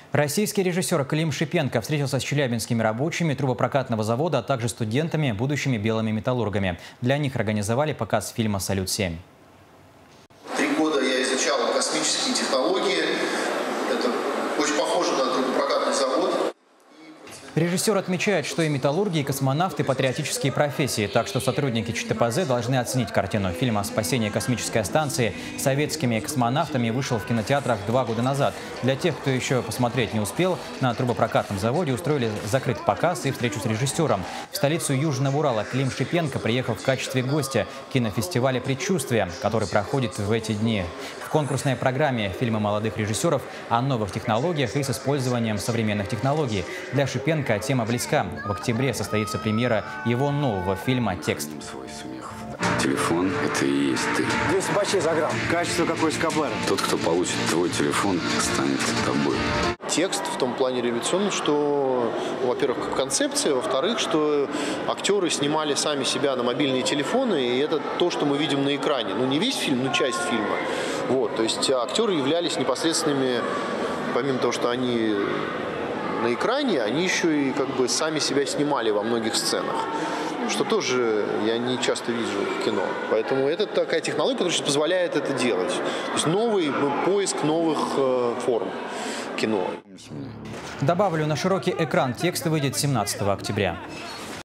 Российский режиссер Клим Шипенко встретился с челябинскими рабочими трубопрокатного завода, а также студентами, будущими белыми металлургами. Для них организовали показ фильма «Салют-7». 3 года я изучал космические технологии. Это очень похоже на трубопрокатный завод. Режиссер отмечает, что и металлурги, и космонавты – патриотические профессии, так что сотрудники ЧТПЗ должны оценить картину. Фильм о спасении космической станции советскими космонавтами вышел в кинотеатрах 2 года назад. Для тех, кто еще посмотреть не успел, на трубопрокатном заводе устроили закрытый показ и встречу с режиссером. В столицу Южного Урала Клим Шипенко приехал в качестве гостя кинофестиваля «Предчувствие», который проходит в эти дни. В конкурсной программе фильмы молодых режиссеров о новых технологиях и с использованием современных технологий. Для Шипенко тема близка. В октябре состоится премьера его нового фильма «Текст». Телефон – это и есть ты. 200 бачей за грамм. Качество какой Эскобара. Тот, кто получит твой телефон, станет тобой. Текст в том плане революционный, что, во-первых, как концепция, во-вторых, что актеры снимали сами себя на мобильные телефоны, и это то, что мы видим на экране. Ну, не весь фильм, но часть фильма. Вот, то есть актеры являлись непосредственными, помимо того, что они на экране, они еще и как бы сами себя снимали во многих сценах. Что тоже я не часто вижу в кино. Поэтому это такая технология, которая позволяет это делать. То есть новый поиск новых форм кино. Добавлю, на широкий экран «Текст» выйдет 17 октября.